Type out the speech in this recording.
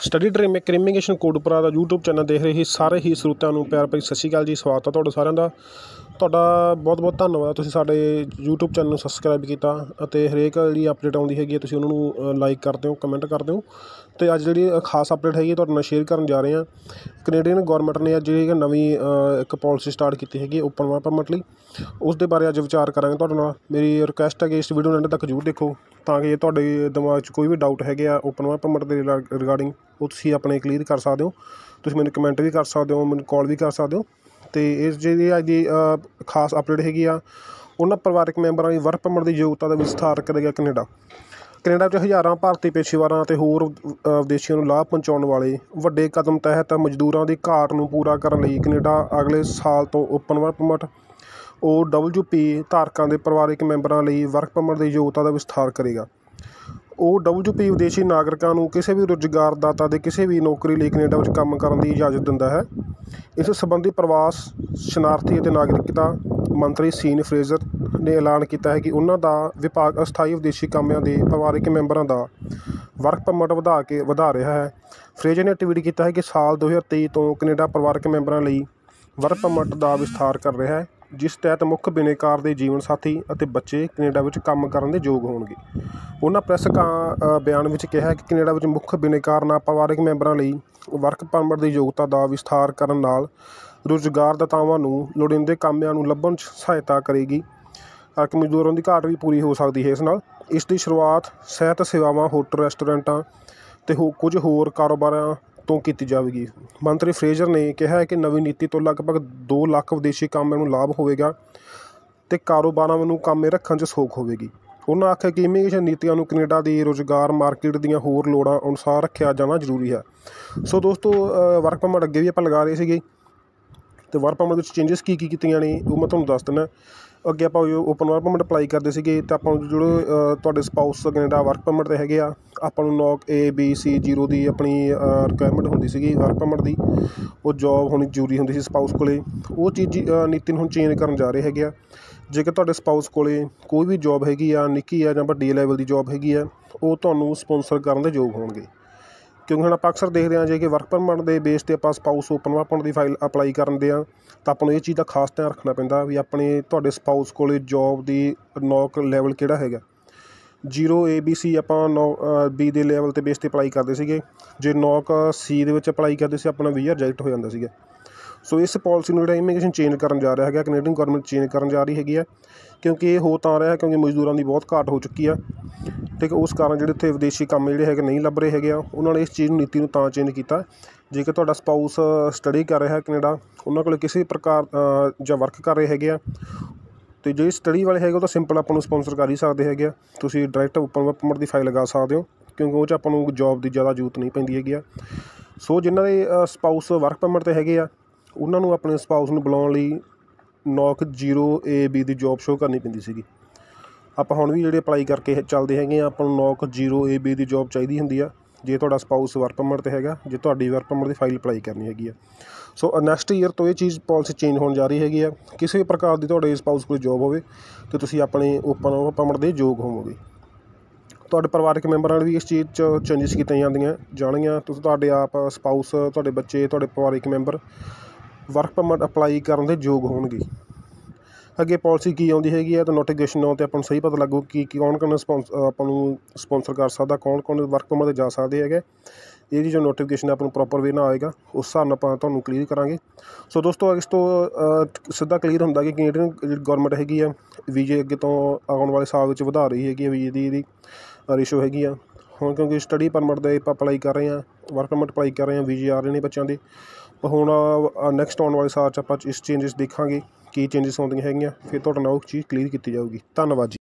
Study dream ਇੱਕ immigration Kodpura ਦਾ YouTube channel ਦੇਖ ਰਹੇ ਹੀ ਸਾਰੇ ਹੀ ਸਰੋਤਿਆਂ ਨੂੰ ਪਿਆਰ ਭਰੀ ਸਤਿ ਸ਼੍ਰੀ ਅਕਾਲ ਜੀ। ਸਵਾਗਤ ਹੈ ਤੁਹਾਡਾ ਸਾਰਿਆਂ ਦਾ। ਤੁਹਾਡਾ ਬਹੁਤ ਬਹੁਤ ਧੰਨਵਾਦ, ਤੁਸੀਂ ਸਾਡੇ YouTube ਚੈਨਲ ਨੂੰ ਸਬਸਕ੍ਰਾਈਬ ਕੀਤਾ ਅਤੇ ਹਰੇਕ ਜਿਹੜੀ ਅਪਡੇਟ ਆਉਂਦੀ ਹੈਗੀ ਹੈ ਤੁਸੀਂ ਉਹਨਾਂ ਨੂੰ ਲਾਈਕ ਕਰਦੇ ਹੋ, ਕਮੈਂਟ ਕਰਦੇ ਹੋ। ਅਤੇ ਅੱਜ ਜਿਹੜੀ ਖਾਸ ਅਪਡੇਟ ਹੈਗੀ ਤੁਹਾਡੇ ਨਾਲ ਸ਼ੇਅਰ ਕਰਨ ਜਾ ਰਹੇ ਹਾਂ। ਕੈਨੇਡੀਅਨ ਗੌਰਮੈਂਟ ਨੇ ਅੱਜ ਜਿਹੜੀ ਨਵੀਂ ਇੱਕ ਪੋਲਿਸੀ ਸਟਾਰਟ ਕੀਤੀ ਹੈਗੀ ਓਪਨ ਵਰਕ ਪਰਮਿਟ ਲਈ, ਉਸ ਦੇ ਬਾਰੇ ਅੱਜ ਵਿਚਾਰ ਕਰਾਂਗੇ ਤੁਹਾਡੇ ਨਾਲ। ਮੇਰੀ ਰਿਕੁਐਸਟ ਹੈ ਕਿ ਇਸ ਵੀਡੀਓ ਨੂੰ ਐਂਡ ਤੱਕ ਜ਼ਰੂਰ ਦੇਖੋ, ਤਾਂ ਕਿ ਤੁਹਾਡੇ ਦਿਮਾਗ 'ਚ ਕੋਈ ਵੀ ਡਾਊਟ ਹੈਗੇ ਆ ਓਪਨ ਵਰਕ ਪਰਮਿਟ ਦੇ ਰਿਗਾਰਡਿੰਗ ਉਹ ਤੁਸੀਂ ਆਪਣੇ ਕਲੀਅਰ ਕਰ ਸਕਦੇ ਹੋ। ਤੁਸੀਂ ਮੈਨੂੰ ਕਮੈਂਟ ਵੀ ਕਰ ਸਕਦੇ ਹੋ, ਮੈਨੂੰ ਕਾਲ ਵੀ ਕਰ ਸਕਦੇ ਹੋ। ਅਤੇ ਇਸ ਜਿਹੜੀ ਅੱਜ ਦੀ ਖਾਸ ਅਪਡੇਟ ਹੈਗੀ ਆ, ਉਹਨਾਂ ਪਰਿਵਾਰਕ ਮੈਂਬਰਾਂ ਦੀ ਵਰਕ ਪਰਮਿਟ ਦੀ ਯੋਗਤਾ ਦਾ ਵਿਸਥਾਰ ਕਰੇਗਾ ਕੈਨੇਡਾ ਵਿੱਚ ਹਜ਼ਾਰਾਂ ਭਾਰਤੀ ਪੇਸ਼ੇਵਰਾਂ ਅਤੇ ਹੋਰ ਵਿਦੇਸ਼ੀਆਂ ਨੂੰ ਲਾਭ ਪਹੁੰਚਾਉਣ ਵਾਲੇ ਵੱਡੇ ਕਦਮ ਤਹਿਤ ਮਜ਼ਦੂਰਾਂ ਦੀ ਘਾਟ ਨੂੰ ਪੂਰਾ ਕਰਨ ਲਈ ਕੈਨੇਡਾ ਅਗਲੇ ਸਾਲ ਤੋਂ ਓਪਨ ਵਰਕ ਪਰਮਿਟ OWP ਧਾਰਕਾਂ ਦੇ ਪਰਿਵਾਰਕ ਮੈਂਬਰਾਂ ਲਈ ਵਰਕ ਪਰਮਿਟ ਦੀ ਯੋਗਤਾ ਦਾ ਵਿਸਥਾਰ ਕਰੇਗਾ। OWP ਵਿਦੇਸ਼ੀ ਨਾਗਰਿਕਾਂ ਨੂੰ ਕਿਸੇ ਵੀ ਰੁਜ਼ਗਾਰਦਾਤਾ ਦੇ ਕਿਸੇ ਵੀ ਨੌਕਰੀ ਲਈ ਕੈਨੇਡਾ ਵਿੱਚ ਕੰਮ ਕਰਨ ਦੀ ਇਜਾਜ਼ਤ ਦਿੰਦਾ ਹੈ। ਇਸ ਸੰਬੰਧੀ ਪ੍ਰਵਾਸ, ਸ਼ਰਨਾਰਥੀ ਅਤੇ ਨਾਗਰਿਕਤਾ ਮੰਤਰੀ ਸੀਨ ਫਰੇਜ਼ਰ ਨੇ ਐਲਾਨ ਕੀਤਾ ਹੈ ਕਿ ਉਹਨਾਂ ਦਾ ਵਿਭਾਗ ਅਸਥਾਈ ਵਿਦੇਸ਼ੀ ਕਾਮਿਆਂ ਦੇ ਪਰਿਵਾਰਕ ਮੈਂਬਰਾਂ ਦਾ ਵਰਕ ਪਰਮਿਟ ਵਧਾ ਰਿਹਾ ਹੈ। ਫਰੇਜ਼ਰ ਨੇ ਟਵੀਟ ਕੀਤਾ ਹੈ ਕਿ ਸਾਲ 2023 ਤੋਂ ਕੈਨੇਡਾ ਪਰਿਵਾਰਕ ਮੈਂਬਰਾਂ ਲਈ ਵਰਕ ਪਰਮਿਟ ਦਾ ਵਿਸਥਾਰ ਕਰ ਰਿਹਾ ਹੈ, ਜਿਸ ਤਹਿਤ ਮੁੱਖ ਬਿਨੇਕਾਰ ਦੇ ਜੀਵਨ ਸਾਥੀ ਅਤੇ ਬੱਚੇ ਕੈਨੇਡਾ ਵਿੱਚ ਕੰਮ ਕਰਨ ਦੇ ਯੋਗ ਹੋਣਗੇ। ਉਹਨਾਂ ਪ੍ਰੈਸ ਬਿਆਨ ਵਿੱਚ ਕਿਹਾ ਕਿ ਕੈਨੇਡਾ ਵਿੱਚ ਮੁੱਖ ਬਿਨੇਕਾਰ ਨਾਲ ਪਰਿਵਾਰਕ ਮੈਂਬਰਾਂ ਲਈ ਵਰਕ ਪਰਮਿਟ ਦੀ ਯੋਗਤਾ ਦਾ ਵਿਸਥਾਰ ਕਰਨ ਨਾਲ ਰੁਜ਼ਗਾਰਦਾਤਾਵਾਂ ਨੂੰ ਲੋੜੀਂਦੇ ਕਾਮਿਆਂ ਨੂੰ ਲੱਭਣ 'ਚ ਸਹਾਇਤਾ ਕਰੇਗੀ। ਮਜ਼ਦੂਰਾਂ ਦੀ ਘਾਟ ਵੀ ਪੂਰੀ ਹੋ ਸਕਦੀ ਹੈ ਇਸ ਨਾਲ। ਇਸ ਦੀ ਸ਼ੁਰੂਆਤ ਸਿਹਤ ਸੇਵਾਵਾਂ, ਹੋਟਲ, ਰੈਸਟੋਰੈਂਟਾਂ ਅਤੇ ਕੁਝ ਹੋਰ ਕਾਰੋਬਾਰਾਂ ਤੋਂ ਕੀਤੀ ਜਾਵੇਗੀ। ਮੰਤਰੀ ਫਰੇਜ਼ਰ ਨੇ ਕਿਹਾ ਕਿ ਨਵੀਂ ਨੀਤੀ ਤੋਂ ਲਗਭਗ 2 ਲੱਖ ਵਿਦੇਸ਼ੀ ਕਾਮਿਆਂ ਨੂੰ ਲਾਭ ਹੋਵੇਗਾ ਅਤੇ ਕਾਰੋਬਾਰਾਂ ਨੂੰ ਕਾਮੇ ਰੱਖਣ 'ਚ ਸੌਖ ਹੋਵੇਗੀ। ਉਹਨਾਂ ਆਖਿਆ ਕਿ ਇਮੀਗ੍ਰੇਸ਼ਨ ਨੀਤੀਆਂ ਨੂੰ ਕੈਨੇਡਾ ਦੀ ਰੁਜ਼ਗਾਰ ਮਾਰਕੀਟ ਦੀਆਂ ਹੋਰ ਲੋੜਾਂ ਅਨੁਸਾਰ ਰੱਖਿਆ ਜਾਣਾ ਜ਼ਰੂਰੀ ਹੈ। ਸੋ ਦੋਸਤੋ, ਵਰਕ ਪਰਮਿਟ ਅੱਗੇ ਵੀ ਆਪਾਂ ਲਗਾ ਰਹੇ ਸੀਗੇ, ਅਤੇ ਵਰਕ ਪਰਮਿਟ ਵਿੱਚ ਚੇਂਜਸ ਕੀ ਕੀਤੀਆਂ ਨੇ ਉਹ ਮੈਂ ਤੁਹਾਨੂੰ ਦੱਸ ਦਿੰਦਾ। ਅੱਗੇ ਆਪਾਂ ਓਪਨ ਵਰਕ ਪਰਮਿਟ ਅਪਲਾਈ ਕਰਦੇ ਸੀਗੇ ਤਾਂ ਆਪਾਂ ਨੂੰ ਜਿਹੜੇ ਤੁਹਾਡੇ ਸਪਾਊਸ ਕੈਨੇਡਾ ਵਰਕ ਪਰਮਿਟ 'ਤੇ ਹੈਗੇ ਆ, ਆਪਾਂ ਨੂੰ ਨੌਕ ABC0 ਦੀ ਆਪਣੀ ਰਿਕੁਆਇਰਮੈਂਟ ਹੁੰਦੀ ਸੀਗੀ ਵਰਕ ਪਰਮਿਟ ਦੀ। ਉਹ ਜੋਬ ਹੋਣੀ ਜ਼ਰੂਰੀ ਹੁੰਦੀ ਸੀ ਸਪਾਊਸ ਕੋਲ। ਉਹ ਚੀਜ਼ ਨੀਤੀ ਨੂੰ ਹੁਣ ਚੇਂਜ ਕਰਨ ਜਾ ਰਹੇ ਹੈਗੇ ਆ। ਜੇਕਰ ਤੁਹਾਡੇ ਸਪਾਊਸ ਕੋਲ ਕੋਈ ਵੀ ਜੋਬ ਹੈਗੀ ਆ, ਨਿੱਕੀ ਆ ਜਾਂ ਵੱਡੀ ਲੈਵਲ ਦੀ ਜੋਬ ਹੈਗੀ ਆ, ਉਹ ਤੁਹਾਨੂੰ ਸਪੋਂਸਰ ਕਰਨ ਦੇ ਯੋਗ ਹੋਣਗੇ। ਕਿਉਂਕਿ ਹੁਣ ਆਪਾਂ ਅਕਸਰ ਦੇਖਦੇ ਹਾਂ ਜੇ ਕਿ ਵਰਕ ਪਰਮਿਟ ਦੇ ਬੇਸ 'ਤੇ ਆਪਾਂ ਸਪਾਊਸ ਓਪਨ ਵਰਕ ਪਰਮਿਟ ਦੀ ਫਾਈਲ ਅਪਲਾਈ ਕਰਦੇ ਹਾਂ ਤਾਂ ਆਪਾਂ ਨੂੰ ਇਹ ਚੀਜ਼ ਦਾ ਖਾਸ ਧਿਆਨ ਰੱਖਣਾ ਪੈਂਦਾ ਵੀ ਆਪਣੇ ਤੁਹਾਡੇ ਸਪਾਊਸ ਕੋਲ ਜੋਬ ਦੀ ਨੌਕ ਲੈਵਲ ਕਿਹੜਾ ਹੈਗਾ। 0 ABC ਆਪਾਂ B ਦੇ ਲੈਵਲ 'ਤੇ ਬੇਸ 'ਤੇ ਅਪਲਾਈ ਕਰਦੇ ਸੀਗੇ। ਜੇ ਨੌਕ C ਦੇ ਵਿੱਚ ਅਪਲਾਈ ਕਰਦੇ ਸੀ ਆਪਣਾ ਵੀਜ਼ਾ ਰਿਜੈਕਟ ਹੋ ਜਾਂਦਾ ਸੀਗਾ। ਸੋ ਇਸ ਪੋਲਿਸੀ ਨੂੰ ਜਿਹੜਾ ਇਮੀਗ੍ਰੇਸ਼ਨ ਚੇਂਜ ਕਰਨ ਜਾ ਰਿਹਾ ਹੈਗਾ, ਕੈਨੇਡੀਅਨ ਗੌਰਮੈਂਟ ਚੇਂਜ ਕਰਨ ਜਾ ਰਹੀ ਹੈਗੀ ਆ, ਕਿਉਂਕਿ ਇਹ ਹੋ ਤਾਂ ਰਿਹਾ ਕਿਉਂਕਿ ਮਜ਼ਦੂਰਾਂ ਦੀ ਬਹੁਤ ਘਾਟ ਹੋ ਚੁੱਕੀ ਆ। ਠੀਕ ਹੈ, ਉਸ ਕਾਰਨ ਜਿਹੜੇ ਇੱਥੇ ਵਿਦੇਸ਼ੀ ਕੰਮ ਜਿਹੜੇ ਹੈਗੇ ਨਹੀਂ ਲੱਭ ਰਹੇ ਹੈਗੇ ਆ, ਉਹਨਾਂ ਨੇ ਇਸ ਚੀਜ਼ ਨੂੰ ਨੀਤੀ ਨੂੰ ਤਾਂ ਚੇਂਜ ਕੀਤਾ। ਜੇਕਰ ਤੁਹਾਡਾ ਸਪਾਊਸ ਸਟੱਡੀ ਕਰ ਰਿਹਾ ਕੈਨੇਡਾ, ਉਹਨਾਂ ਕੋਲ ਕਿਸੇ ਪ੍ਰਕਾਰ ਜਾਂ ਵਰਕ ਕਰ ਰਹੇ ਹੈਗੇ ਆ, ਅਤੇ ਜਿਹੜੇ ਸਟੱਡੀ ਵਾਲੇ ਹੈਗੇ ਉਹ ਤਾਂ ਸਿੰਪਲ ਆਪਾਂ ਨੂੰ ਸਪੋਂਸਰ ਕਰ ਹੀ ਸਕਦੇ ਹੈਗੇ ਆ। ਤੁਸੀਂ ਡਾਇਰੈਕਟ ਓਪਨ ਵਰਕ ਪਰਮਿਟ ਦੀ ਫਾਈਲ ਲਗਾ ਸਕਦੇ ਹੋ, ਕਿਉਂਕਿ ਉਹ 'ਚ ਆਪਾਂ ਨੂੰ ਜੋਬ ਦੀ ਜ਼ਿਆਦਾ ਜ਼ਰੂਰਤ ਨਹੀਂ ਪੈਂਦੀ ਹੈਗੀ ਆ। ਸੋ ਜਿਨ੍ਹਾਂ ਦੇ ਸਪਾਊਸ ਵਰਕ ਪਰਮਿਟ 'ਤੇ ਹੈਗੇ ਆ, ਉਹਨਾਂ ਨੂੰ ਆਪਣੇ ਸਪਾਊਸ ਨੂੰ ਬੁਲਾਉਣ ਲਈ ਨੌਕ 0AB ਦੀ ਜੋਬ ਸ਼ੋਅ ਕਰਨੀ ਪੈਂਦੀ ਸੀਗੀ। ਆਪਾਂ ਹੁਣ ਵੀ ਜਿਹੜੇ ਅਪਲਾਈ ਕਰਕੇ ਚੱਲਦੇ ਹੈਗੇ ਆ, ਆਪਾਂ ਨੂੰ ਨੌਕ 0AB ਦੀ ਜੋਬ ਚਾਹੀਦੀ ਹੁੰਦੀ ਆ ਜੇ ਤੁਹਾਡਾ ਸਪਾਊਸ ਵਰਕ ਪਰਮਿਟ 'ਤੇ ਹੈਗਾ, ਜੇ ਤੁਹਾਡੀ ਵਰਕ ਪਰਮਿਟ ਦੀ ਫਾਈਲ ਅਪਲਾਈ ਕਰਨੀ ਹੈਗੀ ਆ। ਸੋ ਨੈਕਸਟ ਈਅਰ ਤੋਂ ਇਹ ਚੀਜ਼ ਪੋਲਿਸੀ ਚੇਂਜ ਹੋਣ ਜਾ ਰਹੀ ਹੈਗੀ ਆ। ਕਿਸੇ ਵੀ ਪ੍ਰਕਾਰ ਦੀ ਤੁਹਾਡੇ ਸਪਾਊਸ ਕੋਲ ਜੋਬ ਹੋਵੇ ਅਤੇ ਤੁਸੀਂ ਆਪਣੇ ਓਪਨ ਵਰਕ ਪਰਮਿਟ ਦੇ ਯੋਗ ਹੋਵੋਗੇ। ਤੁਹਾਡੇ ਪਰਿਵਾਰਕ ਮੈਂਬਰਾਂ ਨਾਲ ਵੀ ਇਸ ਚੀਜ਼ 'ਚ ਚੇਂਜਿਸ ਕੀਤੀਆਂ ਜਾਣਗੀਆਂ। ਤੁਸੀਂ ਤੁਹਾਡੇ ਆਪ ਸਪਾਊਸ, ਤੁਹਾਡੇ ਬੱਚੇ, ਤੁਹਾਡੇ ਪਰਿਵਾਰਕ ਮੈਂਬਰ ਵਰਕ ਪਰਮਿਟ ਅਪਲਾਈ ਕਰਨ ਦੇ ਯੋਗ ਹੋਣਗੇ। ਅੱਗੇ ਪੋਲਿਸੀ ਕੀ ਆਉਂਦੀ ਹੈਗੀ ਆ ਤਾਂ ਨੋਟੀਫਿਕੇਸ਼ਨ ਆਉਣ 'ਤੇ ਆਪਾਂ ਨੂੰ ਸਹੀ ਪਤਾ ਲੱਗੂ ਕਿ ਕੌਣ ਆਪਾਂ ਨੂੰ ਸਪੋਂਸਰ ਕਰ ਸਕਦਾ, ਕੌਣ ਵਰਕ ਪਰਮਿਟ 'ਤੇ ਜਾ ਸਕਦੇ ਹੈਗੇ। ਇਹਦੀ ਜੋ ਨੋਟੀਫਿਕੇਸ਼ਨ ਆਪਾਂ ਨੂੰ ਪ੍ਰੋਪਰ ਵੇ ਨਾਲ ਆਏਗਾ, ਉਸ ਹਿਸਾਬ ਨਾਲ ਆਪਾਂ ਤੁਹਾਨੂੰ ਕਲੀਅਰ ਕਰਾਂਗੇ। ਸੋ ਦੋਸਤੋ, ਇਸ ਤੋਂ ਸਿੱਧਾ ਕਲੀਅਰ ਹੁੰਦਾ ਕਿ ਕੈਨੇਡੀਅਨ ਜਿਹੜੀ ਗੌਰਮੈਂਟ ਹੈਗੀ ਆ ਵੀਜ਼ੇ ਅੱਗੇ ਤੋਂ ਆਉਣ ਵਾਲੇ ਸਾਲ ਵਿੱਚ ਵਧਾ ਰਹੀ ਹੈਗੀ ਆ ਵੀਜ਼ੇ ਦੀ ਇਹਦੀ ਰੇਸ਼ੋ ਹੈਗੀ ਆ। ਹੁਣ ਕਿਉਂਕਿ ਸਟੱਡੀ ਪਰਮਿਟ ਦੇ ਆਪਾਂ ਅਪਲਾਈ ਕਰ ਰਹੇ ਹਾਂ, ਵਰਕ ਪਰਮਿਟ ਅਪਲਾਈ ਕਰ ਰਹੇ ਹਾਂ, ਵੀਜ਼ੇ ਆ ਰਹੇ ਨੇ ਬੱਚਿਆਂ ਦੇ। ਹੁਣ ਨੈਕਸਟ ਆਉਣ ਵਾਲੇ ਸਾਲ 'ਚ ਆਪਾਂ ਇਸ ਚੇਂਜਿਸ ਦੇਖਾਂਗੇ ਕੀ ਚੇਂਜਿਸ ਆਉਂਦੀਆਂ ਹੈਗੀਆਂ, ਫਿਰ ਤੁਹਾਡੇ ਨਾਲ ਉਹ ਚੀਜ਼ ਕਲੀਅਰ ਕੀਤੀ ਜਾਊਗੀ। ਧੰਨਵਾਦ ਜੀ।